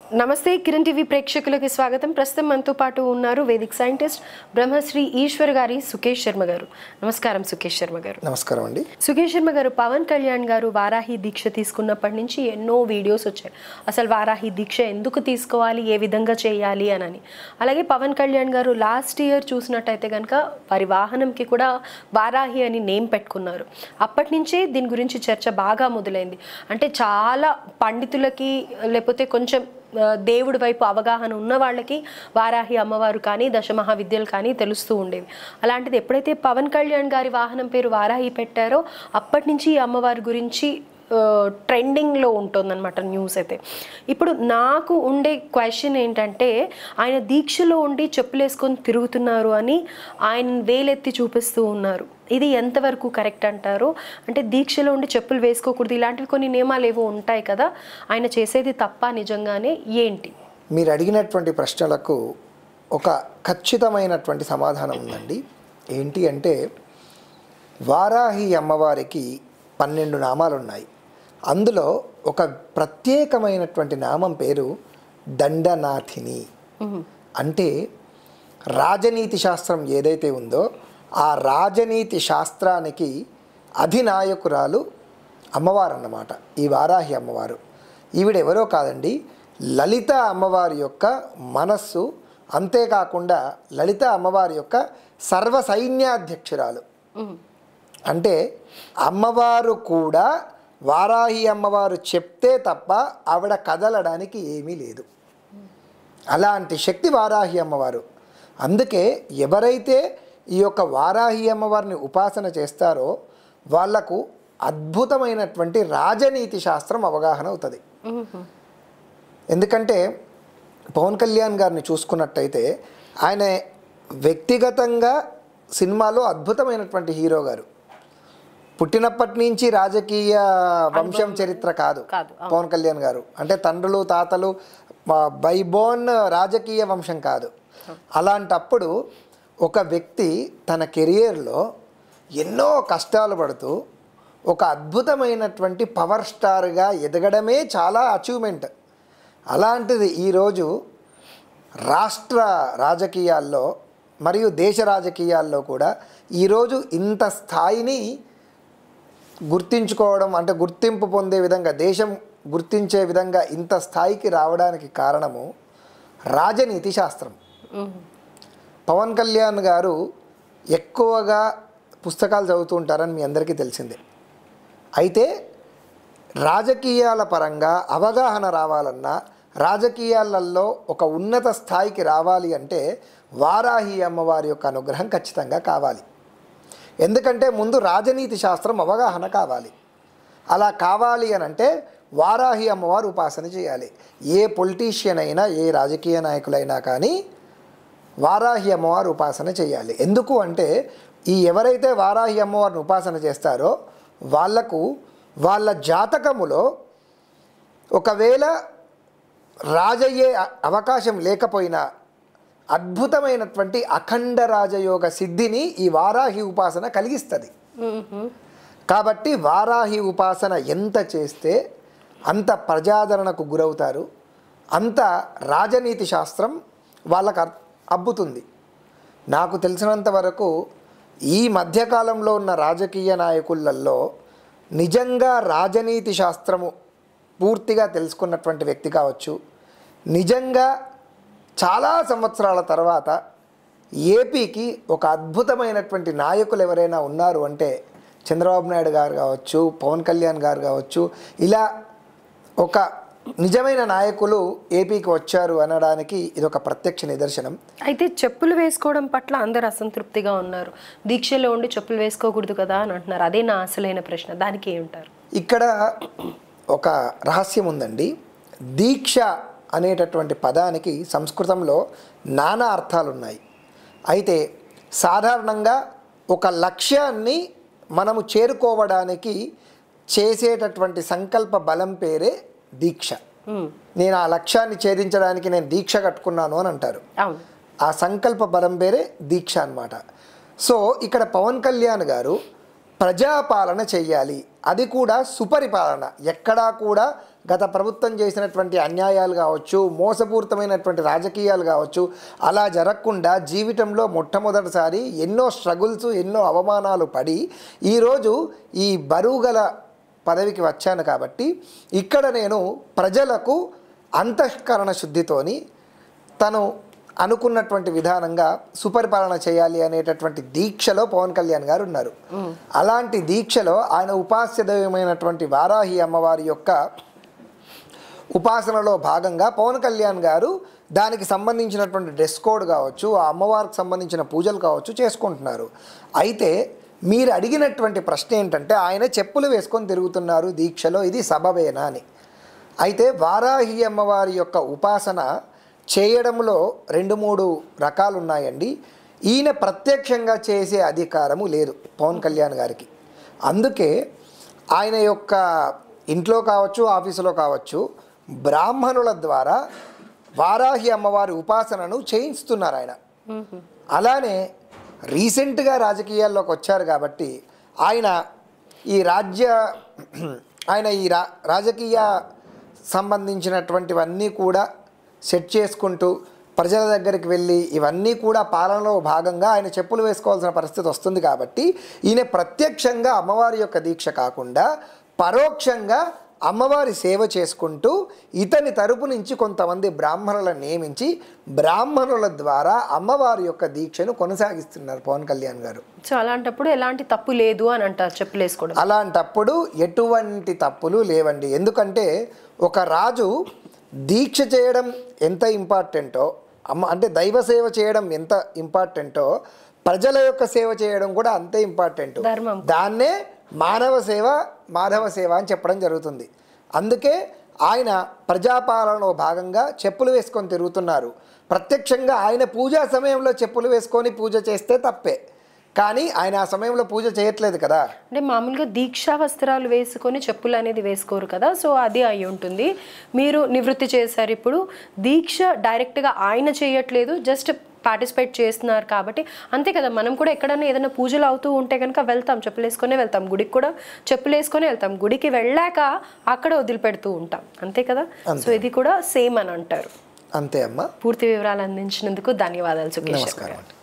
నమస్తే కిరణ్ టీవీ ప్రేక్షకులకు స్వాగతం. ప్రస్తుతం మనతో పాటు ఉన్నారు వేదిక్ సైంటిస్ట్ బ్రహ్మశ్రీ ఈశ్వర్ గారి సుకేష్ శర్మ గారు. నమస్కారం సుకేష్ శర్మ గారు. నమస్కారం అండి. సుకేష్ శర్మ గారు, పవన్ కళ్యాణ్ గారు వారాహి దీక్ష తీసుకున్నప్పటి నుంచి ఎన్నో వీడియోస్ వచ్చాయి. అసలు వారాహి దీక్ష ఎందుకు తీసుకోవాలి, ఏ విధంగా చేయాలి అని. అలాగే పవన్ కళ్యాణ్ గారు లాస్ట్ ఇయర్ చూసినట్టయితే కనుక వారి వాహనంకి కూడా వారాహి అని నేమ్ పెట్టుకున్నారు. అప్పటి నుంచే దీని గురించి చర్చ బాగా మొదలైంది. అంటే చాలా పండితులకి లేకపోతే కొంచెం దేవుడి వైపు అవగాహన ఉన్న వాళ్ళకి వారాహి అమ్మవారు కానీ దశమహావిద్యలు కానీ తెలుస్తూ ఉండేవి. అలాంటిది ఎప్పుడైతే పవన్ కళ్యాణ్ గారి వాహనం పేరు వారాహి పెట్టారో అప్పటి నుంచి ఈ అమ్మవారి గురించి ట్రెండింగ్లో ఉంటుందన్నమాట న్యూస్ అయితే. ఇప్పుడు నాకు ఉండే క్వశ్చన్ ఏంటంటే, ఆయన దీక్షలో ఉండి చెప్పులు వేసుకొని తిరుగుతున్నారు అని ఆయన వేలెత్తి చూపిస్తూ ఉన్నారు. ఇది ఎంతవరకు కరెక్ట్ అంటారు? అంటే దీక్షలో ఉండి చెప్పులు వేసుకోకూడదు, ఇలాంటివి కొన్ని నియమాలు ఏవో ఉంటాయి కదా, ఆయన చేసేది తప్ప నిజంగానే ఏంటి? మీరు అడిగినటువంటి ప్రశ్నలకు ఒక ఖచ్చితమైనటువంటి సమాధానం ఉందండి. ఏంటి అంటే, వారాహి అమ్మవారికి 12 నామాలు ఉన్నాయి. అందులో ఒక ప్రత్యేకమైనటువంటి నామం పేరు దండనాథిని. అంటే రాజనీతి శాస్త్రం ఏదైతే ఉందో ఆ రాజనీతి శాస్త్రానికి అధినాయకురాలు అమ్మవారు అన్నమాట ఈ వారాహి అమ్మవారు. ఈవిడెవరో కాదండి, లలిత అమ్మవారి యొక్క మనస్సు. అంతేకాకుండా లలిత అమ్మవారి యొక్క సర్వసైన్యాధ్యక్షురాలు. అంటే అమ్మవారు కూడా వారాహి అమ్మవారు చెప్తే తప్ప ఆవిడ కదలడానికి ఏమీ లేదు. అలాంటి శక్తి వారాహి అమ్మవారు. అందుకే ఎవరైతే ఈ యొక్క వారాహి అమ్మవారిని ఉపాసన చేస్తారో వాళ్లకు అద్భుతమైనటువంటి రాజనీతి శాస్త్రం అవగాహన అవుతుంది. ఎందుకంటే పవన్ కళ్యాణ్ గారిని చూసుకున్నట్టయితే ఆయన వ్యక్తిగతంగా సినిమాలో అద్భుతమైనటువంటి హీరో గారు. పుట్టినప్పటి నుంచి రాజకీయ వంశం చరిత్ర కాదు పవన్ కళ్యాణ్ గారు. అంటే తండ్రులు తాతలు బైబోన్ రాజకీయ వంశం కాదు. అలాంటప్పుడు ఒక వ్యక్తి తన కెరియర్లో ఎన్నో కష్టాలు పడుతూ ఒక అద్భుతమైనటువంటి పవర్ స్టార్గా ఎదగడమే చాలా అచీవ్మెంట్. అలాంటిది ఈరోజు రాష్ట్ర రాజకీయాల్లో మరియు దేశ రాజకీయాల్లో కూడా ఈరోజు ఇంత స్థాయిని గుర్తించుకోవడం, అంటే గుర్తింపు పొందే విధంగా, దేశం గుర్తించే విధంగా ఇంత స్థాయికి రావడానికి కారణము రాజనీతి శాస్త్రం. పవన్ కళ్యాణ్ గారు ఎక్కువగా పుస్తకాలు చదువుతూ ఉంటారని మీ అందరికీ తెలిసిందే. అయితే రాజకీయాల పరంగా అవగాహన రావాలన్నా, రాజకీయాలలో ఒక ఉన్నత స్థాయికి రావాలి అంటే వారాహి అమ్మవారి యొక్క అనుగ్రహం ఖచ్చితంగా కావాలి. ఎందుకంటే ముందు రాజనీతి శాస్త్రం అవగాహన కావాలి. అలా కావాలి అని అంటే వారాహి అమ్మవారు ఉపాసన చేయాలి. ఏ పొలిటీషియన్ అయినా, ఏ రాజకీయ నాయకులైనా కానీ వారాహి అమ్మవారు ఉపాసన చేయాలి. ఎందుకు అంటే ఎవరైతే వారాహి అమ్మవారిని ఉపాసన చేస్తారో వాళ్లకు వాళ్ళ జాతకములో ఒకవేళ రాజయ్యే అవకాశం లేకపోయినా అద్భుతమైనటువంటి అఖండ రాజయోగ సిద్ధిని ఈ వారాహి ఉపాసన కలిగిస్తుంది. కాబట్టి వారాహి ఉపాసన ఎంత చేస్తే అంత ప్రజాదరణకు గురవుతారు, అంత రాజనీతి శాస్త్రం వాళ్ళకు అబ్బుతుంది. నాకు తెలిసినంత వరకు ఈ మధ్యకాలంలో ఉన్న రాజకీయ నాయకులలో నిజంగా రాజనీతి శాస్త్రము పూర్తిగా తెలుసుకున్నటువంటి వ్యక్తి కావచ్చు, నిజంగా చాలా సంవత్సరాల తర్వాత ఏపీకి ఒక అద్భుతమైనటువంటి నాయకులు ఎవరైనా ఉన్నారు అంటే చంద్రబాబు నాయుడు గారు కావచ్చు, పవన్ కళ్యాణ్ గారు కావచ్చు, ఇలా ఒక నిజమైన నాయకులు ఏపీకి వచ్చారు అనడానికి ఇది ఒక ప్రత్యక్ష నిదర్శనం. అయితే చెప్పులు వేసుకోవడం పట్ల అందరు అసంతృప్తిగా ఉన్నారు. దీక్షలో ఉండి చెప్పులు వేసుకోకూడదు కదా అని అంటున్నారు. అదే నా అసలైన ప్రశ్న, దానికి ఏమంటారు? ఇక్కడ ఒక రహస్యం ఉందండి. దీక్ష అనేటటువంటి పదానికి సంస్కృతంలో నానా అర్థాలు ఉన్నాయి. అయితే సాధారణంగా ఒక లక్ష్యాన్ని మనము చేరుకోవడానికి చేసేటటువంటి సంకల్ప బలం పేరే దీక్ష. నేను ఆ లక్ష్యాన్ని ఛేదించడానికి నేను దీక్ష కట్టుకున్నాను అని అంటారు. ఆ సంకల్ప బలం పేరే దీక్ష అన్నమాట. సో ఇక్కడ పవన్ కళ్యాణ్ గారు ప్రజాపాలన చెయ్యాలి, అది కూడా సుపరిపాలన, ఎక్కడా కూడా గత ప్రభుత్వం చేసినటువంటి అన్యాయాలు కావచ్చు, మోసపూరితమైనటువంటి రాజకీయాలు కావచ్చు, అలా జరగకుండా జీవితంలో మొట్టమొదటిసారి ఎన్నో స్ట్రగుల్స్, ఎన్నో అవమానాలు పడి ఈరోజు ఈ బరువు గల పదవికి వచ్చాను. కాబట్టి ఇక్కడ నేను ప్రజలకు అంతఃకరణ శుద్ధితోని తను అనుకున్నటువంటి విధానంగా సుపరిపాలన చేయాలి అనేటటువంటి దీక్షలో పవన్ కళ్యాణ్ గారు ఉన్నారు. అలాంటి దీక్షలో ఆయన ఉపాస్య దైవమైనటువంటి వారాహి అమ్మవారి యొక్క ఉపాసనలో భాగంగా పవన్ కళ్యాణ్ గారు దానికి సంబంధించినటువంటి డ్రెస్ కోడ్ కావచ్చు, ఆ అమ్మవారికి సంబంధించిన పూజలు కావచ్చు చేసుకుంటున్నారు. అయితే మీరు అడిగినటువంటి ప్రశ్న ఏంటంటే ఆయన చెప్పులు వేసుకొని తిరుగుతున్నారు దీక్షలో, ఇది సబబేనా అని. అయితే వారాహి అమ్మవారి యొక్క ఉపాసన చేయడంలో 2-3 రకాలు ఉన్నాయండి. ఈయన ప్రత్యక్షంగా చేసే అధికారము లేదు పవన్ కళ్యాణ్ గారికి. అందుకే ఆయన యొక్క ఇంట్లో కావచ్చు, ఆఫీసులో కావచ్చు, బ్రాహ్మణుల ద్వారా వారాహి అమ్మవారి ఉపాసనను చేయిస్తున్నారు ఆయన. అలానే రీసెంట్గా రాజకీయాల్లోకి వచ్చారు కాబట్టి ఆయన ఈ రాజకీయ సంబంధించినటువంటివన్నీ కూడా సెట్ చేసుకుంటూ ప్రజల దగ్గరికి వెళ్ళి ఇవన్నీ కూడా పాలనలో భాగంగా ఆయన చెప్పులు వేసుకోవాల్సిన పరిస్థితి వస్తుంది. కాబట్టి ఈయన ప్రత్యక్షంగా అమ్మవారి యొక్క దీక్ష కాకుండా పరోక్షంగా అమ్మవారి సేవ చేసుకుంటూ ఇతని తరపు నుంచి కొంతమంది బ్రాహ్మణులను నియమించి బ్రాహ్మణుల ద్వారా అమ్మవారి యొక్క దీక్షను కొనసాగిస్తున్నారు పవన్ కళ్యాణ్ గారు. సో అలాంటప్పుడు ఎలాంటి తప్పు లేదు అని అంటారు చెప్పులు వేసుకోవడం. అలాంటప్పుడు ఎటువంటి తప్పులు లేవండి. ఎందుకంటే ఒక రాజు దీక్ష చేయడం ఎంత ఇంపార్టెంటో, అంటే దైవ సేవ చేయడం ఎంత ఇంపార్టెంటో, ప్రజల యొక్క సేవ చేయడం కూడా అంతే ఇంపార్టెంట్. దాన్నే మానవ సేవ, మాధవ సేవ అని చెప్పడం జరుగుతుంది. అందుకే ఆయన ప్రజాపాలనలో భాగంగా చెప్పులు వేసుకొని తిరుగుతున్నారు. ప్రత్యక్షంగా ఆయన పూజా సమయంలో చెప్పులు వేసుకొని పూజ చేస్తే తప్పే, కానీ ఆయన ఆ సమయంలో పూజ చేయట్లేదు కదా. అంటే మామూలుగా దీక్షా వస్త్రాలు వేసుకొని చెప్పులు అనేది వేసుకోరు కదా, సో అది అయి ఉంటుంది. మీరు నివృత్తి చేశారు, ఇప్పుడు దీక్ష డైరెక్ట్గా ఆయన చేయట్లేదు, జస్ట్ పార్టిసిపేట్ చేస్తున్నారు కాబట్టి అంతే కదా. మనం కూడా ఎక్కడైనా ఏదైనా పూజలు అవుతూ ఉంటే కనుక వెళ్తాం, చెప్పులు వేసుకొని వెళ్తాం, గుడికి కూడా చెప్పులు వేసుకొని వెళ్తాం, గుడికి వెళ్ళాక అక్కడ వదిలిపెడుతూ ఉంటాం, అంతే కదా. సో ఇది కూడా సేమ్ అని అంటారు. అంతే అమ్మా. పూర్తి వివరాలు అందించినందుకు ధన్యవాదాలు సుకేష్. నమస్కారం.